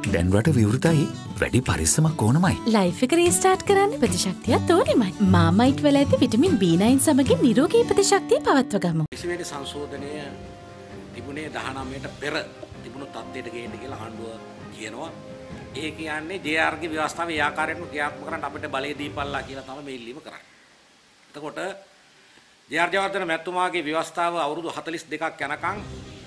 දැන් රට විවෘතයි. වැඩි පරිස්සමක් ඕනමයි. ලයිෆ් එක රීස්ටාර්ට් කරන්න ප්‍රතිශක්තියත් ඕනෙමයි. මාමයිට් වල ඇති විටමින් B9 සමගින් නිරෝගී ප්‍රතිශක්තිය පවත්ව ගමු. විශ්වවිද්‍යාල සංශෝධනය තිබුණේ 19ට පෙර තිබුණු තත්ත්වයට ගේන්න කියලා ආණ්ඩුව කියනවා. ඒ කියන්නේ JR ගේ ව්‍යවස්ථාවේ ඒ ආකාරයෙන්ම ක්‍රියාත්මක කරන්න අපිට බලය දීපල්ලා කියලා තමයි මේ ඉල්ලීම කරන්නේ. එතකොට JR ජයවර්ධන මැතිතුමාගේ ව්‍යවස්ථාව අවුරුදු 42ක් යනකම්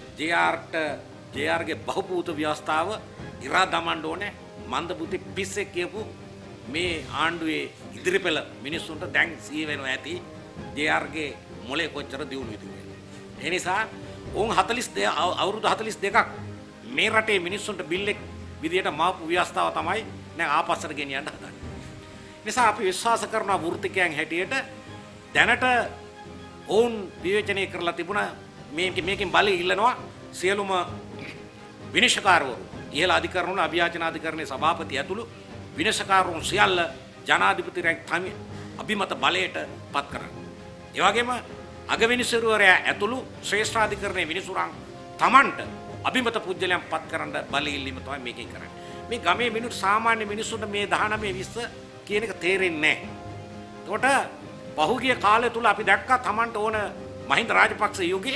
JR ගේ බහුපූත ව්‍යවස්ථාව ඉරා දමන්න ඕනේ. මන්දබුද්ධි පිස්සෙක් කියපු මේ ආණ්ඩුවේ ඉදිරිපෙළ මිනිස්සුන්ට දැන් සී වෙනවා ඇති JR ගේ මොලේ කොච්චර දියුණුවද කියලා. ඒ නිසා උන් 42 අවුරුදු 42ක් මේ රටේ මිනිස්සුන්ට බිල්ලෙක් විදියට මාපු ව්‍යවස්ථාව තමයි දැන් ආපස්සට ගෙනියන්න හදන්නේ. නිසා අපි විශ්වාස කරනවා වෘත්තිකයන් හැටියට දැනට ඔවුන් විවේචනය කරලා තිබුණා මේකෙන් බලය ඉල්ලනවා සියලුම විනිශ්චයකාරවරු ඉහළ අධිකරණ අභියාචන අධිකරණයේ සභාපති ඇතුළු විනිශ්චයකාරවරුන් සියල්ල ජනාධිපතිරැක් තමයි අභිමත බලයට පත් කරන්නේ. ඒ වගේම අගවිනිසුරුවරයා ඇතුළු ශ්‍රේෂ්ඨාධිකරණයේ විනිසුරන් තමන්ට අභිමත පුජ්‍යලයන් පත් කරන්න බලය ඉල්ලීම තමයි මේකෙන් කරන්නේ. මේ ගමේ මිනිස්සු සාමාන්‍ය මිනිස්සුන්ට මේ 19 20 කියන එක තේරෙන්නේ නැහැ. ඒකට පහුගිය කාලය තුල අපි දැක්කා තමන්ට ඕන මහින්ද රාජපක්ෂ යුගයේ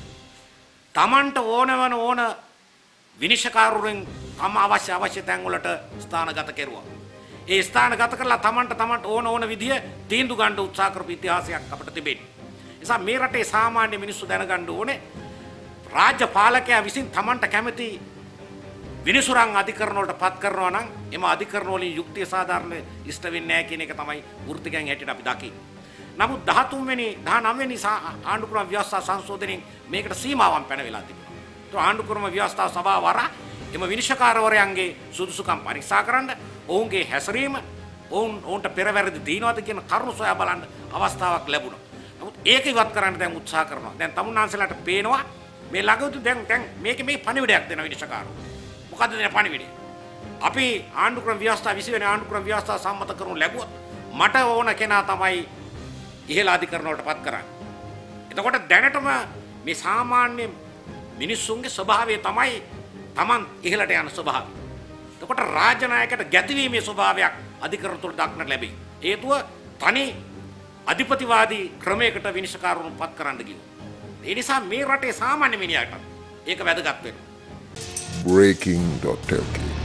තමන්ට ඕන විනිශ්චයකාරවරුන් තම අවශ්‍ය තැන් වලට ස්ථානගත කෙරුවා. ඒ ස්ථානගත කරලා තමන්ට ඕන විදිය තීන්දුව ගන්න උත්සාහ කරපු ඉතිහාසයක් අපිට තිබෙනවා. ඒ නිසා මේ රටේ සාමාන්‍ය මිනිස්සු දැනගන්න ඕනේ රාජ්‍ය පාලකයා විසින් තමන්ට කැමති විනිසුරන් අධිකරණ වලට පත් කරනවා නම් එම අධිකරණ වලින් යුක්තිය සාධාරණ ඉෂ්ට වෙන්නේ නැහැ කියන එක තමයි වෘත්තිකයන් හැටියට අපි දකින්නේ. නමුත් 13 වෙනි 19 වෙනි ආණ්ඩුක්‍රම ව්‍යවස්ථා සංශෝධනයෙන් මේකට සීමාවන් පැනවිලා තිබෙනවා. તો ආණ්ඩුක්‍රම ව්‍යවස්ථා සභාව වරා එම විනිශ්චයකාරවරයන්ගේ සුදුසුකම් පරීක්ෂා කරන්න, ඔවුන්ගේ හැසිරීම, ඔවුන්ට පෙරවැරදි දිනවද කියන කරුණු සොයා බලන්න අවස්ථාවක් ලැබුණා. නමුත් ඒක ඉවත් කරන්න දැන් උත්සාහ කරනවා. දැන් තමුන්නාන්සලාට පේනවා මේ ළඟදී දැන් මේකේ මේ පණිවිඩයක් දෙන විනිශ්චයකාරවරු. මොකද්ද දෙන පණිවිඩය? අපි ආණ්ඩුක්‍රම ව්‍යවස්ථා 20 වෙනි ආණ්ඩුක්‍රම ව්‍යවස්ථා සම්මත කරනු ලැබුවොත් මට ඕන කෙනා තමයි ඉහළ අධිකරණ වලට පත් කරන්නේ. එතකොට දැනටම මේ සාමාන්‍ය මිනිස්සුන්ගේ ස්වභාවය තමයි Taman ඉහළට යන ස්වභාවය. එතකොට රාජ්‍ය නායකයට ගැතිවීමේ ස්වභාවයක් අධිකරණ තුල දක්නට ලැබේ. හේතුව තනි අධිපතිවාදී ක්‍රමයකට විනිශ්චයකාරවරුන් පත් කරන්න ගියෝ. ඒ නිසා මේ රටේ සාමාන්‍ය මිනිහාට ඒක වැදගත් වෙනවා. breaking.lk